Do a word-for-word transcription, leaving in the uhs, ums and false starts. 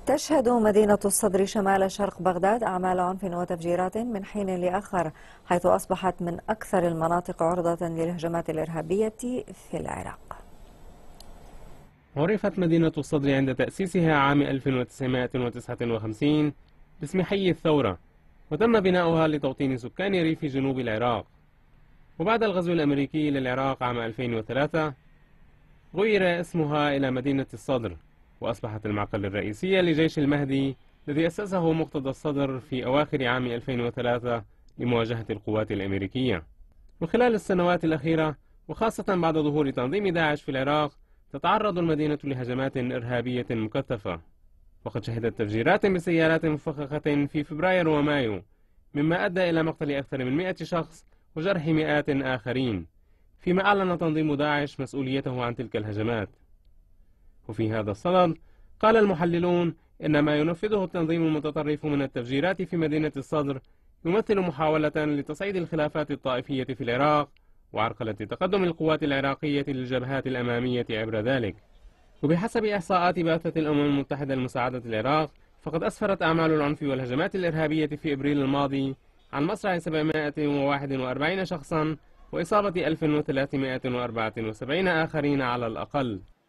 تشهد مدينة الصدر شمال شرق بغداد أعمال عنف وتفجيرات من حين لآخر، حيث أصبحت من أكثر المناطق عرضة للهجمات الإرهابية في العراق. عرفت مدينة الصدر عند تأسيسها عام ألف وتسعمائة وتسعة وخمسين باسم حي الثورة، وتم بناؤها لتوطين سكان ريف جنوب العراق. وبعد الغزو الأمريكي للعراق عام ألفين وثلاثة غير اسمها إلى مدينة الصدر، وأصبحت المعقل الرئيسي لجيش المهدي الذي أسسه مقتدى الصدر في أواخر عام ألفين وثلاثة لمواجهة القوات الأمريكية. وخلال السنوات الأخيرة وخاصة بعد ظهور تنظيم داعش في العراق تتعرض المدينة لهجمات إرهابية مكثفة، وقد شهدت تفجيرات بسيارات مفخخة في فبراير ومايو، مما أدى إلى مقتل أكثر من مئة شخص وجرح مئات آخرين، فيما أعلن تنظيم داعش مسؤوليته عن تلك الهجمات. وفي هذا الصدد قال المحللون إن ما ينفذه التنظيم المتطرف من التفجيرات في مدينة الصدر يمثل محاولة لتصعيد الخلافات الطائفية في العراق وعرقلة تقدم القوات العراقية للجبهات الأمامية عبر ذلك. وبحسب إحصاءات بعثة الأمم المتحدة لمساعدة العراق، فقد أسفرت أعمال العنف والهجمات الإرهابية في إبريل الماضي عن مصرع سبعمائة وواحد وأربعين شخصا وإصابة ألف وثلاثمائة وأربعة وسبعين آخرين على الأقل.